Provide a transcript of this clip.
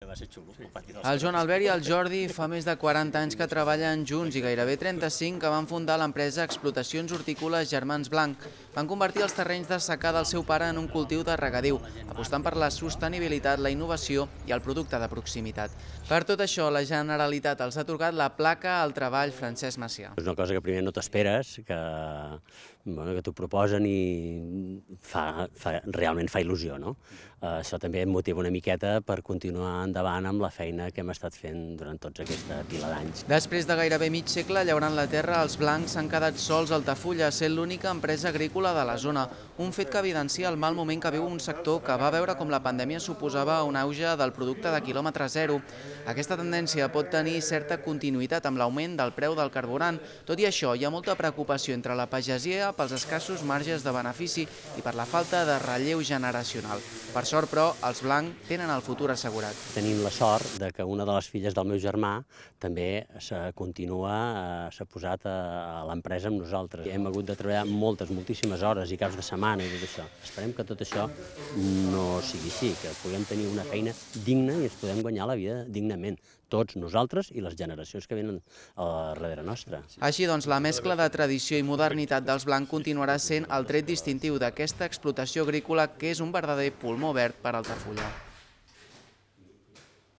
va ser xulo. El Joan Albert i el Jordi fa més de 40 anys que treballen junts i gairebé 35 que van fundar l'empresa Explotacions Hortícoles Germans Blanc. Van convertir els terrenys de secà del seu pare en un cultiu de regadiu, apostant per la sostenibilitat, la innovació i el producte de proximitat. Per tot això, la Generalitat els ha atorgat la placa al treball Francesc Macià. És una cosa que primer no t'esperes, que t'ho proposen i realment fa il·lusió, no? Això també em motiva una miqueta per continuar endavant amb la feina que hem estat fent durant tota aquesta pila d'anys. Després de gairebé mig segle llaurant la terra, els blancs s'han quedat sols a Altafulla, sent l'única empresa agrícola de la zona, un fet que evidencia el mal moment que viu un sector que va veure com la pandèmia suposava un auge del producte de quilòmetre zero. Aquesta tendència pot tenir certa continuïtat amb l'augment del preu del carburant. Tot i això, hi ha molta preocupació entre la pagesia pels escassos marges de benefici i per la falta de relleu generacional. Per sort, però, els blancs tenen el futur assegurat. Tenim la sort que una de les filles del meu germà també s'ha posat a l'empresa amb nosaltres. Hem hagut de treballar moltíssimes hores i caps de setmana i tot això. Esperem que tot això no sigui així, que puguem tenir una feina digna i ens podem guanyar la vida dignament, tots nosaltres i les generacions que venen a darrere nostra. Així doncs, la mescla de tradició i modernitat dels blancs continuarà sent el tret distintiu d'aquesta explotació agrícola que és un verdader pulmó verd per Altafulla.